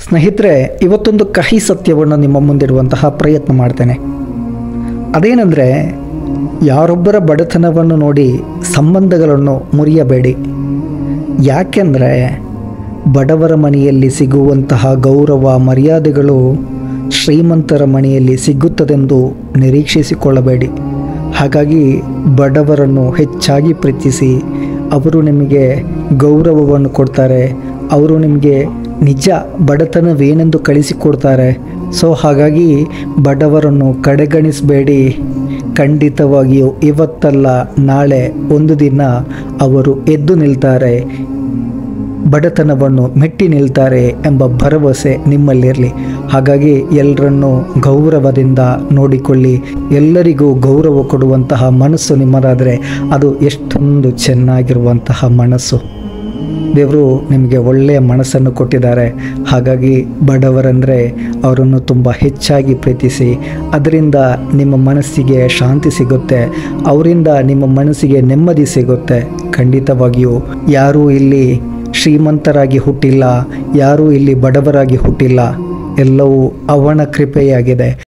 ಸ್ನೇಹಿತರೆ, ಇವತ್ತೊಂದು ಕಹಿ ಸತ್ಯವನ್ನು ನಿಮ್ಮ ಮುಂದಿಡುವಂತಹ ಪ್ರಯತ್ನ ಮಾಡ್ತೇನೆ. ಅದೇನೆಂದರೆ, ಯಾರೊಬ್ಬರ ಬಡತನವನ್ನು ನೋಡಿ ಸಂಬಂಧಗಳನ್ನು ಮುರಿಯಬೇಡಿ. ಯಾಕೆಂದರೆ ಬಡವರ ಮನೆಯಲ್ಲಿ ಸಿಗುವಂತಹ ಗೌರವ ಮರ್ಯಾದೆಗಳು ಶ್ರೀಮಂತರ ಮನೆಯಲ್ಲಿ ಸಿಗುತ್ತದೆಂದು ನಿರೀಕ್ಷಿಸಿಕೊಳ್ಳಬೇಡಿ. ಹಾಗಾಗಿ ಬಡವರನ್ನು ಹೆಚ್ಚಾಗಿ ಪ್ರೀತಿಸಿ. ಅವರು ನಿಮಗೆ ಗೌರವವನ್ನು ಕೊಡ್ತಾರೆ. ಅವರು ನಿಮಗೆ ನಿಜ ಬಡತನವೇನೆಂದು ಕಳಿಸಿಕೊಡ್ತಾರೆ. ಸೊ ಹಾಗಾಗಿ ಬಡವರನ್ನು ಕಡೆಗಣಿಸಬೇಡಿ. ಖಂಡಿತವಾಗಿಯೂ ಇವತ್ತಲ್ಲ ನಾಳೆ ಒಂದು ದಿನ ಅವರು ಎದ್ದು ನಿಲ್ತಾರೆ, ಬಡತನವನ್ನು ಮೆಟ್ಟಿ ನಿಲ್ತಾರೆ ಎಂಬ ಭರವಸೆ ನಿಮ್ಮಲ್ಲಿರಲಿ. ಹಾಗಾಗಿ ಎಲ್ಲರನ್ನೂ ಗೌರವದಿಂದ ನೋಡಿಕೊಳ್ಳಿ. ಎಲ್ಲರಿಗೂ ಗೌರವ ಕೊಡುವಂತಹ ಮನಸ್ಸು ನಿಮ್ಮದಾದರೆ ಅದು ಎಷ್ಟೊಂದು ಚೆನ್ನಾಗಿರುವಂತಹ ಮನಸ್ಸು. ದೇವರು ನಿಮಗೆ ಒಳ್ಳೆಯ ಮನಸ್ಸನ್ನು ಕೊಟ್ಟಿದ್ದಾರೆ. ಹಾಗಾಗಿ ಬಡವರಂದರೆ ಅವರನ್ನು ತುಂಬ ಹೆಚ್ಚಾಗಿ ಪ್ರೀತಿಸಿ. ಅದರಿಂದ ನಿಮ್ಮ ಮನಸ್ಸಿಗೆ ಶಾಂತಿ ಸಿಗುತ್ತೆ, ಅವರಿಂದ ನಿಮ್ಮ ಮನಸ್ಸಿಗೆ ನೆಮ್ಮದಿ ಸಿಗುತ್ತೆ. ಖಂಡಿತವಾಗಿಯೂ ಯಾರೂ ಇಲ್ಲಿ ಶ್ರೀಮಂತರಾಗಿ ಹುಟ್ಟಿಲ್ಲ, ಯಾರೂ ಇಲ್ಲಿ ಬಡವರಾಗಿ ಹುಟ್ಟಿಲ್ಲ. ಎಲ್ಲವೂ ಅವನ ಕೃಪೆಯಾಗಿದೆ.